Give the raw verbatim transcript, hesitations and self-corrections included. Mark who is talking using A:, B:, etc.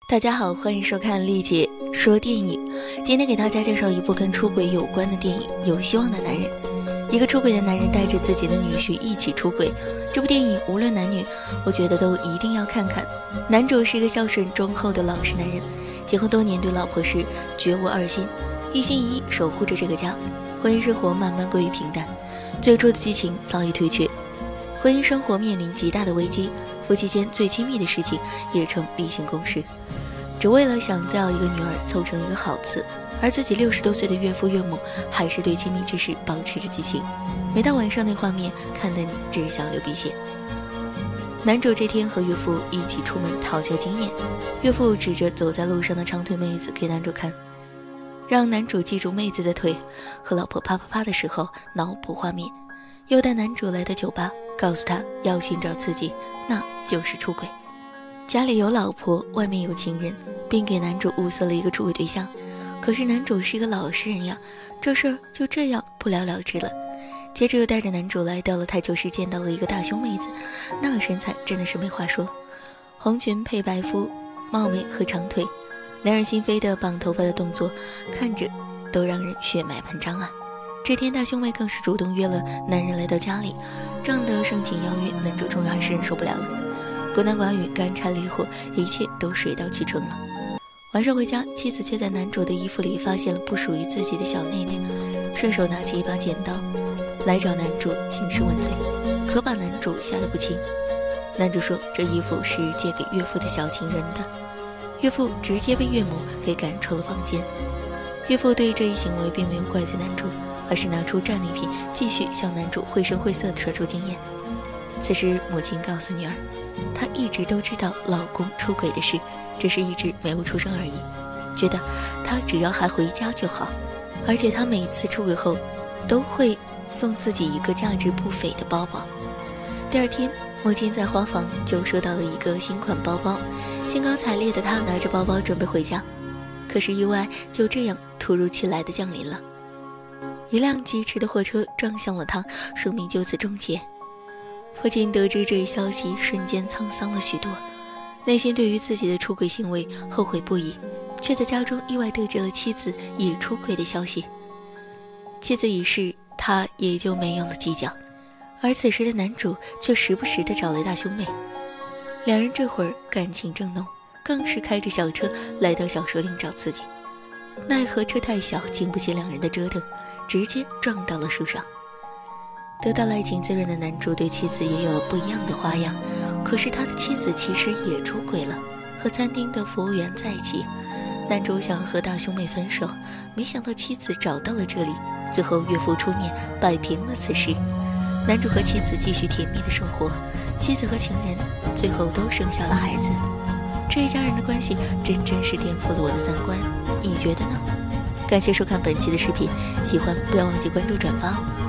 A: 大家好，欢迎收看丽姐说电影。今天给大家介绍一部跟出轨有关的电影《有希望的男人》。一个出轨的男人带着自己的女婿一起出轨，这部电影无论男女，我觉得都一定要看看。男主是一个孝顺忠厚的老实男人，结婚多年，对老婆是绝无二心，一心一意守护着这个家。婚姻生活慢慢归于平淡，最初的激情早已退却，婚姻生活面临极大的危机，夫妻间最亲密的事情也成例行公事，只为了想再要一个女儿凑成一个好字。而自己六十多岁的岳父岳母还是对亲密之事保持着激情，每到晚上那画面看得你只想流鼻血。男主这天和岳父一起出门讨教经验，岳父指着走在路上的长腿妹子给男主看，让男主记住妹子的腿，和老婆啪啪啪的时候脑补画面，又带男主来到酒吧，告诉他要寻找刺激，那就是出轨。家里有老婆，外面有情人，并给男主物色了一个出轨对象。可是男主是一个老实人呀，这事儿就这样不了了之了。接着又带着男主来到了台球室，见到了一个大胸妹子，那个身材真的是没话说，红裙配白肤，貌美和长腿，两人心飞的绑头发的动作看着都让人血脉喷张啊。这天大胸妹更是主动约了男人来到家里，这样的盛情邀约，男主终于还是忍受不了了，孤男寡女，干柴烈火，一切都水到渠成了。晚上回家，妻子却在男主的衣服里发现了不属于自己的小内内，顺手拿起一把剪刀来找男主兴师问罪，可把男主吓得不轻。男主说这衣服是借给岳父的小情人的，岳父直接被岳母给赶出了房间。岳父对这一行为并没有怪罪男主，而是拿出战利品继续向男主绘声绘色地传授经验。此时母亲告诉女儿，她一直都知道老公出轨的事，只是一直没有出声而已，觉得他只要还回家就好，而且他每次出轨后都会送自己一个价值不菲的包包。第二天，母亲在花房就收到了一个新款包包，兴高采烈的她拿着包包准备回家，可是意外就这样突如其来的降临了，一辆疾驰的货车撞向了她，生命就此终结。父亲得知这一消息，瞬间沧桑了许多，内心对于自己的出轨行为后悔不已，却在家中意外得知了妻子已出轨的消息。妻子已逝，他也就没有了计较，而此时的男主却时不时地找来大兄妹，两人这会儿感情正浓，更是开着小车来到小树林找刺激，奈何车太小，经不起两人的折腾，直接撞到了树上。得到爱情滋润的男主对妻子也有了不一样的花样，可是他的妻子其实也出轨了，和餐厅的服务员在一起。男主想和大兄妹分手，没想到妻子找到了这里，最后岳父出面摆平了此事。男主和妻子继续甜蜜的生活，妻子和情人最后都生下了孩子。这一家人的关系真真是颠覆了我的三观，你觉得呢？感谢收看本期的视频，喜欢不要忘记关注转发哦。